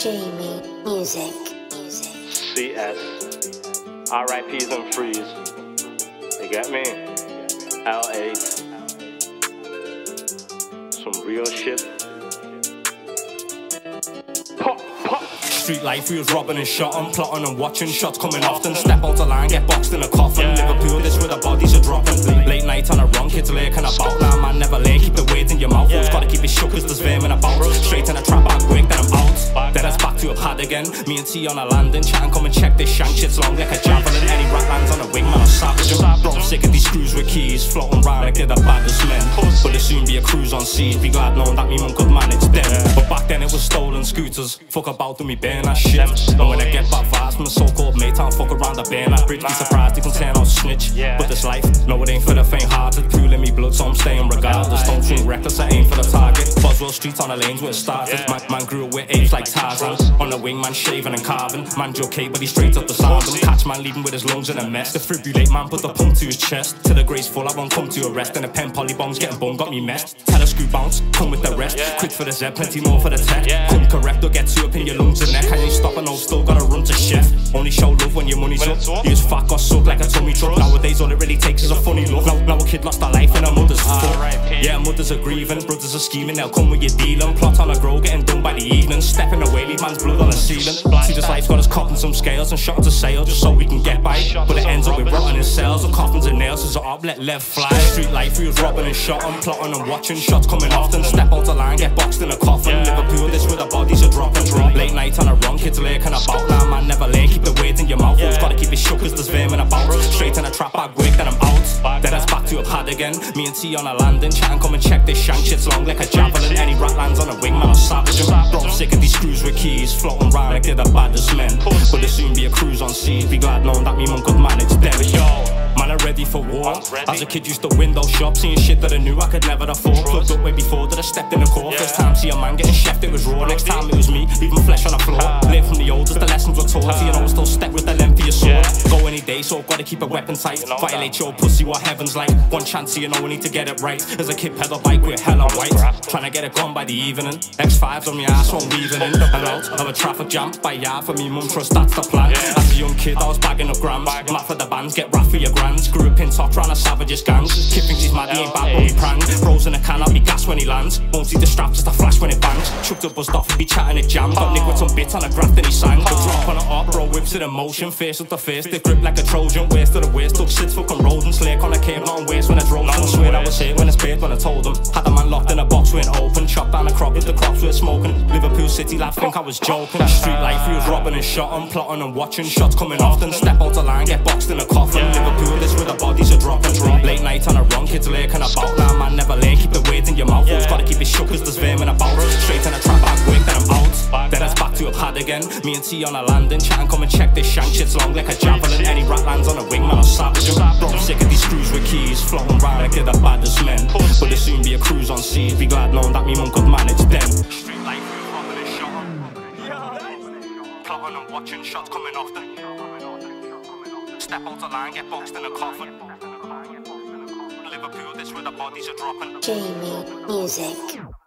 Jamie Music. CS, RIPs and freeze. You get me? L8. Some real shit. Pop, pop. Street life, we was robbing and shotting, plotting and watching shots coming often. Step out the line, get boxed in a coffin. Liverpool, this where the bodies are dropping. Late night on a run, kids lurking about. Now man never lay, keep the weight in your mouth. Always gotta keep it shook cause there's vermin about. Straight in a trap, I break, then I'm out. Then it's back to a pad again. Me and T on a landing, chat and come and check this shank. Shit's long like a javelin. Any rat lands on a wing, man, I'm savage. Bro, I'm sick of these screws with keys, floating round like they're the baddest men. But there'll soon be a cruise on seas. Be glad knowing that me mum could manage them. But back then it was stolen scooters. Fuck about and me burn that shit. And when I get back vibes from the so-called mate, I'll fuck around the burn that bridge. Be surprised they can turn out snitch. But this life, no it ain't for the faint-hearted. Cool in me blood, so I'm staying regardless. Don't shoot reckless, I aim for the target. Boswell Street on the lanes where it started. Man grew up with apes like Tarzan. On the wing, man shaving and carving. Man Joe K, but he straight up the sound. Catch man leaving with his lungs in a mess. Defibrillate man, put the pump to his chest. Till the graceful, I won't come to arrest. And the pen polybombs getting bummed, got me messed. Telescope bounce, come with the rest. Quick for the Z, plenty more for the tech. Come correct or get two up in your lungs and neck. I ain't stopping, no, still gotta run to chef. Only show love when your money's up. Use fat, got sucked like a tummy truck. Nowadays all it really takes is a funny look. Now a kid lost her life and her mother's full. Yeah, mothers are grieving, brothers are scheming. They'll come with your dealing. Plot on a grow, getting done by the evening. Stepping away, leave man's blood on the ceiling. See this life's got us copping some scales and shot to sail just so we can get by. But it ends up with rotting in cells and coffins and nails. So up, let lev fly. Street life, we was robbing and shotting, plotting and watching shots coming often. Step out the line, get boxed in a coffin. Liverpool, this where the bodies are dropping. Late night on a run, kids lurking about. Now man never lay, keep the weight in your mouth. Always gotta keep it shook cause there's vermin about. Straight in a trap, I break, then I'm out. Then it's back to a pad again. Me and T on a landing, chat and come and check this shank. Shit's long like a javelin. Any rat lands on a wing, man, I'm savage. Bro, I'm sick of these screws with keys, floating round like they're the baddest men. But there'll soon be a cruise on seas. Be glad knowing that me mum could manage them. Man, I'm ready for war. As a kid, used to window shop, seeing shit that I knew I could never afford. Plugged up way before that I stepped in the core. First time see a man getting chefed, it was raw. Next time it was me, leaving flesh on the floor. Live from the oldest, the lessons were taught. So you know, still step with the length of your sword. Go any day, so I've gotta keep a weapon tight. Violate your pussy, what heaven's like. One chance, so you know we need to get it right. As a kid, pedal bike with hella white. Trying to get it gone by the evening. X5s on my ass, so I'm weaving in and out of a traffic jam. By yard for me, mum trust that's the plan. As a young kid, I was bagging up grams. Map for the bands, get rap for your grands. Grew up in top, trying to savage's gangs. Kid thinks he's mad, he ain't bad, but he prang. Rolls in a can, I'll be gas when he lands. Won't see the strap, just a flash when it bangs. Chucked up, buzzed off, and be chatting it jam. Got Nick with some bits on a graft, and he sang. The drop on it up, bro, whips it in motion. Face up to face, they grip like a Trojan. Waist to the waist, took six fucking rodents. Lake on a cave, not on waist when it's rolling. I swear I was here when it's paid when I told them. Had the man locked in a box, went open. Chopped down a crop with the crops, we're smoking. Liverpool City lad think I was joking. Street life, we was robbing and shotting, plotting and watching shots coming often. Step out the line, get boxed in a coffin. Liverpool, this where the bodies are dropping. Late night on a run, kids lurking about. Now man never lay, keep the weight in your mouth. Always gotta keep it shook cause there's vermin about. Straight in a trap, I break, then I'm out. Then it's back to a pad again. Me and T on a landing, chat and come and check this shank. Shit's long like a javelin. Any rat lands on a wing, man, I'm savage. Bro, I'm sick of these screws with keys, floating round like they're the baddest men. But there'll soon be a cruise on seas. Be glad knowing that me mum could manage them. Street life, we was robbing and shotting, plotting and watching shots coming often. Step out the line, get boxed in a coffin. Liverpool, this where the bodies are dropping. Jamie Music.